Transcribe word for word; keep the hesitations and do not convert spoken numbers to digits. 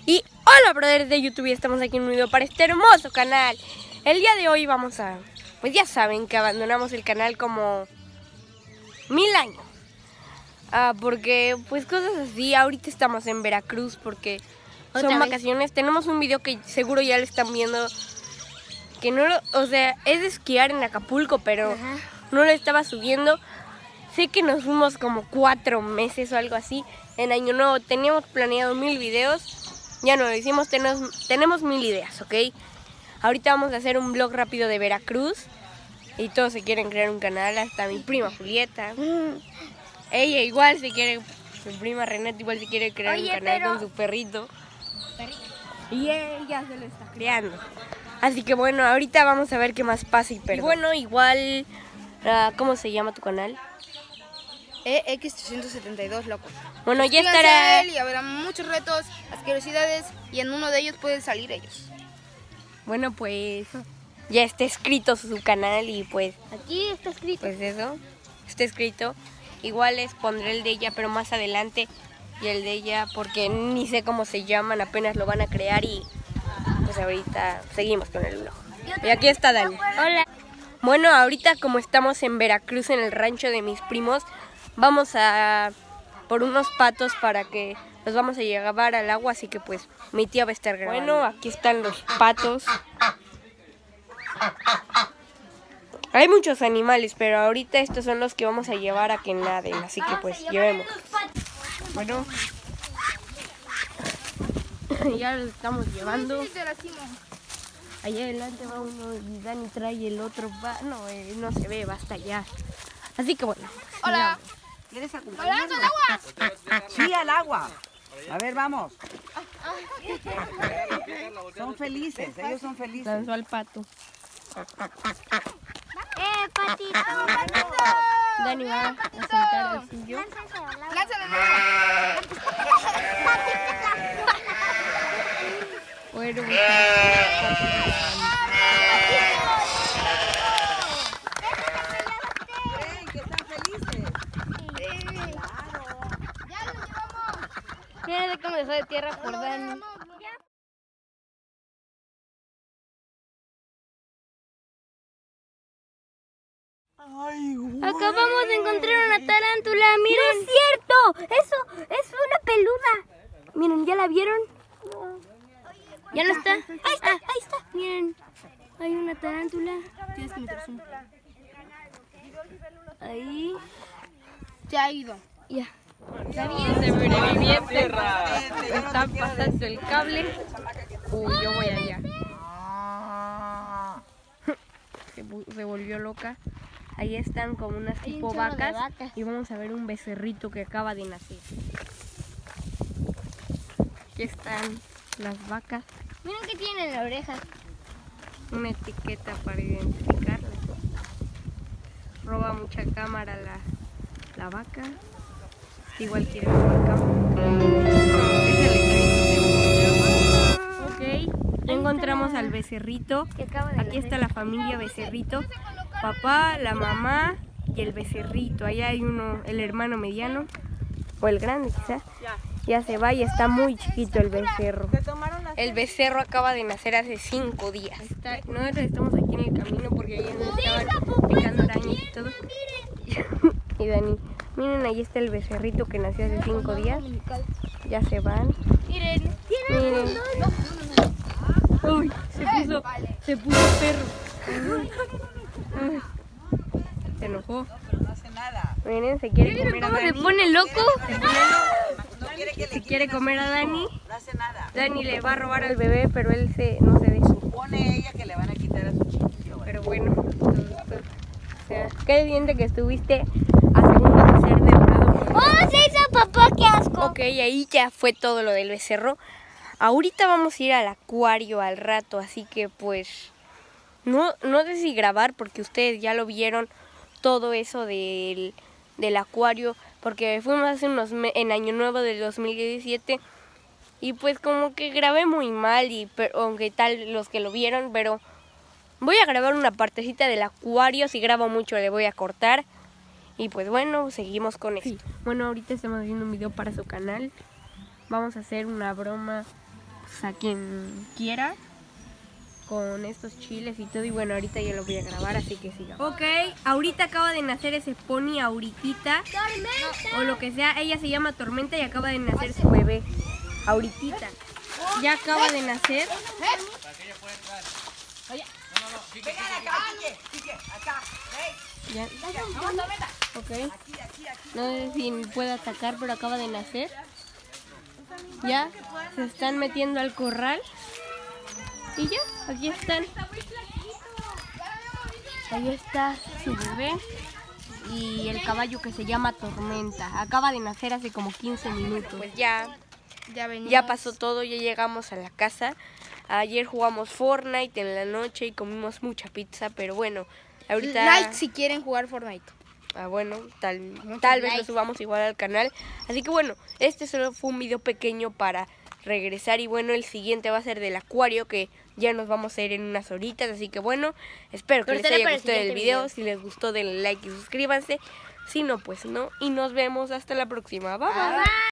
Y hola brothers de YouTube, estamos aquí en un video para este hermoso canal. El día de hoy vamos a... Pues ya saben que abandonamos el canal como mil años ah, Porque pues cosas así, ahorita estamos en Veracruz porque son vacaciones. Tenemos un video que seguro ya lo están viendo, que no lo... O sea, es de esquiar en Acapulco, pero Ajá. no lo estaba subiendo. Sé que nos fuimos como cuatro meses o algo así. En Año Nuevo teníamos planeado mil videos. Ya no lo hicimos, tenemos, tenemos mil ideas, ¿ok? Ahorita vamos a hacer un vlog rápido de Veracruz. Y todos se quieren crear un canal, hasta mi prima Julieta. Ella igual se quiere, su prima Renata igual se quiere crear Oye, un canal pero... con su perrito. perrito. Y ella se lo está creando. Así que bueno, ahorita vamos a ver qué más pasa y perdón. Y bueno, igual, uh, ¿cómo se llama tu canal? E X trescientos setenta y dos, loco. Bueno, ya estará... Y habrá muchos retos, asquerosidades, y en uno de ellos pueden salir ellos. Bueno, pues ya está escrito su canal y pues... Aquí está escrito. Pues eso, está escrito. Igual les pondré el de ella, pero más adelante. Y el de ella, porque ni sé cómo se llaman, apenas lo van a crear y... Pues ahorita seguimos con el vlog. Y aquí está Dani. Hola. Bueno, ahorita como estamos en Veracruz, en el rancho de mis primos, vamos a por unos patos para que los vamos a llevar al agua, así que pues mi tía va a estar grabando. Bueno, aquí están los patos. Hay muchos animales, pero ahorita estos son los que vamos a llevar a que naden, así que pues llevemos. Bueno, ya los estamos llevando. Allá adelante va uno y Dani trae el otro, va, no, eh, no se ve, va hasta allá. Así que bueno. Hola. ¿Quieres acompañarnos? ¿Al agua? Sí, al agua. A ver, vamos. Son felices, ellos son felices. Lanzó al pato. ¡Eh, patito! ¡Patito! Dani va a saltar al suyo. ¡Lánzalo! Bueno, Mira cómo dejó de tierra por Dani. Acabamos de encontrar una tarántula, miren. ¡No es cierto! Eso es una peluda. Miren, ¿ya la vieron? ¿Ya no está? Ahí está, ah, ahí está. Miren, hay una tarántula. Tienes que meter zoom. Ahí. Se ha ido. Ya. sobreviviente está pasando el cable. Uy, yo voy allá. Se, se volvió loca. Ahí están como unas tipo vacas, vacas y vamos a ver un becerrito que acaba de nacer. Aquí están las vacas. Miren que tiene en la oreja. Una etiqueta para identificarla. Roba mucha cámara la, la vaca. Igual quiere robar cámara. Ok, ya encontramos al becerrito. Aquí está la familia becerrito. Papá, la mamá y el becerrito. Allá hay uno, el hermano mediano. O el grande quizás. Ya se va y está muy chiquito el becerro. El becerro acaba de nacer hace cinco días. Está, nosotros estamos aquí en el camino porque ayer nos estaban picando arañas y todo. Y Dani, miren, ahí está el becerrito que nació hace cinco días. Ya se van. Miren, miren. Uy, se puso, se puso perro. Uy, se enojó. Pero no hace nada. Miren, se quiere comer a Dani. ¿Se pone loco? Se quiere comer a Dani. No hace nada. Dani le va a robar al bebé, pero él se, no se deja. Supone ella que le van a quitar a su chiquillo. Pero bueno, todo, todo. O sea, qué bien de que estuviste a segundo de ser devorado. ¡Oh, se hizo papá! ¡Qué asco! Ok, ahí ya fue todo lo del becerro. Ahorita vamos a ir al acuario al rato, así que pues... No, no sé si grabar porque ustedes ya lo vieron todo eso del, del acuario. Porque fuimos hace unos meses en Año Nuevo del dos mil diecisiete. Y pues como que grabé muy mal, y pero, aunque tal los que lo vieron, pero... Voy a grabar una partecita del acuario, si grabo mucho le voy a cortar. Y pues bueno, seguimos con esto. Sí. Bueno, ahorita estamos haciendo un video para su canal. Vamos a hacer una broma pues, a quien quiera con estos chiles y todo. Y bueno, ahorita ya lo voy a grabar, así que sigamos. Ok, ahorita acaba de nacer ese pony, ahorita. O lo que sea, ella se llama Tormenta y acaba de nacer su bebé. Ahorita. Ya acaba de nacer. Ya. Ok. No sé si puede atacar, pero acaba de nacer. Ya se están metiendo al corral. Y ya, aquí están. Ahí está su bebé. Y el caballo que se llama Tormenta. Acaba de nacer hace como quince minutos. Pues ya, Ya venimos. ya pasó todo, ya llegamos a la casa. Ayer jugamos Fortnite en la noche y comimos mucha pizza, pero bueno, ahorita... Like si quieren jugar Fortnite. Ah, bueno, tal, tal vez lo subamos igual al canal. Así que bueno, este solo fue un video pequeño para regresar. Y bueno, el siguiente va a ser del acuario, que ya nos vamos a ir en unas horitas. Así que bueno, espero que Pero les será haya para el gustado el siguiente video. video. Si les gustó, denle like y suscríbanse. Si no, pues no. Y nos vemos hasta la próxima. Bye bye. Bye.